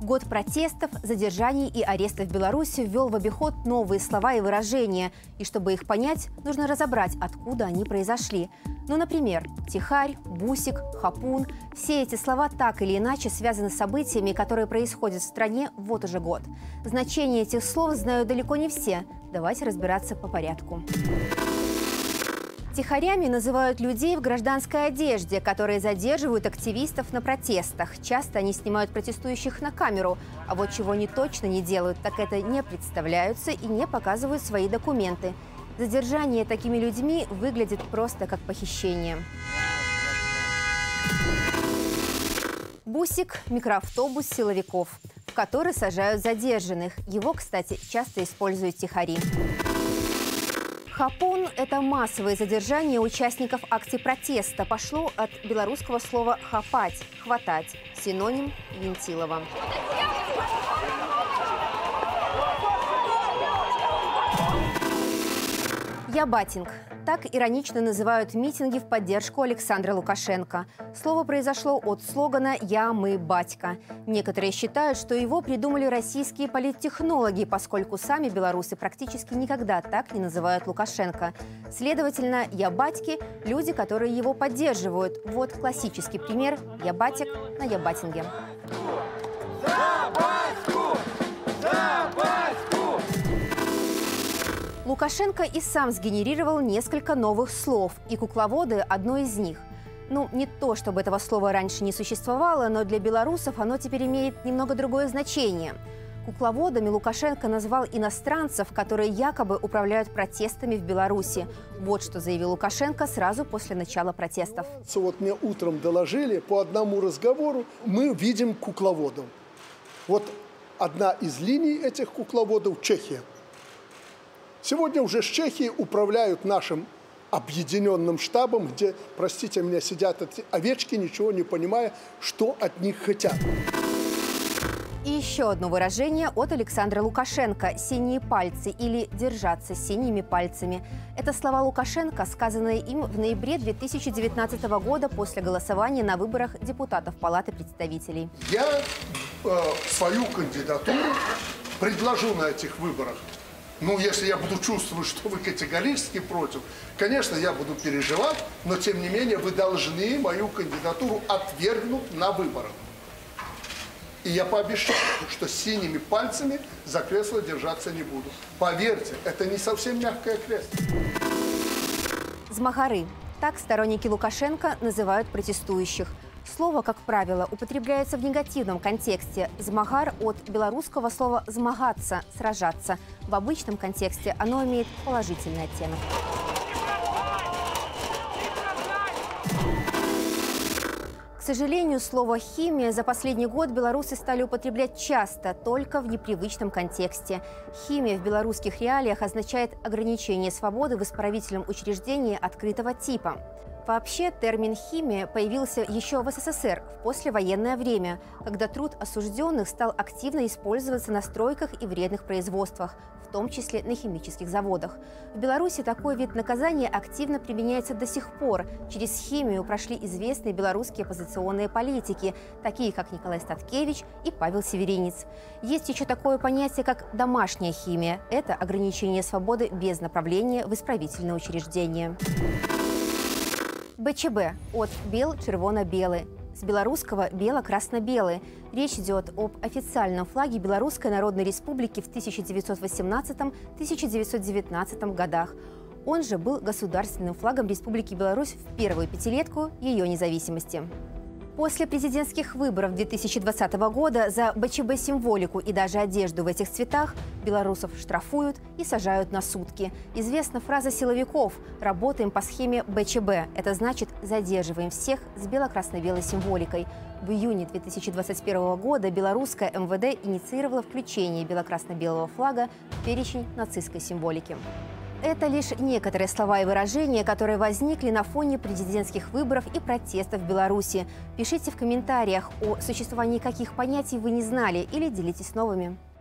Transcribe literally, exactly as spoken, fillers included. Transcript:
год протестов, задержаний и арестов в Беларуси ввел в обиход новые слова и выражения. И чтобы их понять, нужно разобрать, откуда они произошли. Ну, например, тихарь, бусик, хапун. Все эти слова так или иначе связаны с событиями, которые происходят в стране вот уже год. Значение этих слов знают далеко не все. Давайте разбираться по порядку. Тихарями называют людей в гражданской одежде, которые задерживают активистов на протестах. Часто они снимают протестующих на камеру. А вот чего они точно не делают, так это не представляются и не показывают свои документы. Задержание такими людьми выглядит просто как похищение. Бусик – микроавтобус силовиков, в который сажают задержанных. Его, кстати, часто используют тихари. Хапун – это массовое задержание участников акций протеста. Пошло от белорусского слова «хапать» – «хватать», синоним Винтилова. Ябатинг. Так иронично называют митинги в поддержку Александра Лукашенко. Слово произошло от слогана «Я, мы, батька». Некоторые считают, что его придумали российские политтехнологи, поскольку сами белорусы практически никогда так не называют Лукашенко. Следовательно, «Я, батьки» – люди, которые его поддерживают. Вот классический пример «Я, батик» на ябатинге. За батьку! За батьку! Лукашенко и сам сгенерировал несколько новых слов, и кукловоды – одно из них. Ну, не то, чтобы этого слова раньше не существовало, но для белорусов оно теперь имеет немного другое значение. Кукловодами Лукашенко назвал иностранцев, которые якобы управляют протестами в Беларуси. Вот что заявил Лукашенко сразу после начала протестов. Вот мне утром доложили, по одному разговору мы видим кукловодов. Вот одна из линий этих кукловодов – Чехия. Сегодня уже с Чехии управляют нашим объединенным штабом, где, простите меня, сидят эти овечки, ничего не понимая, что от них хотят. И еще одно выражение от Александра Лукашенко – «синие пальцы» или «держаться синими пальцами». Это слова Лукашенко, сказанные им в ноябре две тысячи девятнадцатого года после голосования на выборах депутатов Палаты представителей. Я э, свою кандидатуру предложу на этих выборах. Ну, если я буду чувствовать, что вы категорически против, конечно, я буду переживать, но, тем не менее, вы должны мою кандидатуру отвергнуть на выборах. И я пообещаю, что синими пальцами за кресло держаться не буду. Поверьте, это не совсем мягкое кресло. Змагары. Так сторонники Лукашенко называют протестующих. Слово, как правило, употребляется в негативном контексте. «Змагар» от белорусского слова «змагаться» – «сражаться». В обычном контексте оно имеет положительный оттенок. К сожалению, слово «химия» за последний год белорусы стали употреблять часто, только в непривычном контексте. Химия в белорусских реалиях означает ограничение свободы в исправительном учреждении открытого типа. Вообще, термин «химия» появился еще в СССР в послевоенное время, когда труд осужденных стал активно использоваться на стройках и вредных производствах, в том числе на химических заводах. В Беларуси такой вид наказания активно применяется до сих пор. Через химию прошли известные белорусские оппозиционные политики, такие как Николай Статкевич и Павел Северинец. Есть еще такое понятие, как «домашняя химия». Это ограничение свободы без направления в исправительное учреждение. БЧБ от бел-червоно-белый. С белорусского бело-красно-белый. Речь идет об официальном флаге Белорусской Народной Республики в тысяча девятьсот восемнадцатом — тысяча девятьсот девятнадцатом годах. Он же был государственным флагом Республики Беларусь в первую пятилетку ее независимости. После президентских выборов две тысячи двадцатого года за БЧБ-символику и даже одежду в этих цветах белорусов штрафуют и сажают на сутки. Известна фраза силовиков «работаем по схеме БЧБ». Это значит «задерживаем всех с бело-красно-белой символикой». В июне две тысячи двадцать первого года белорусское эм вэ дэ инициировало включение бело-красно-белого флага в перечень нацистской символики. Это лишь некоторые слова и выражения, которые возникли на фоне президентских выборов и протестов в Беларуси. Пишите в комментариях, о существовании каких понятий вы не знали, или делитесь новыми.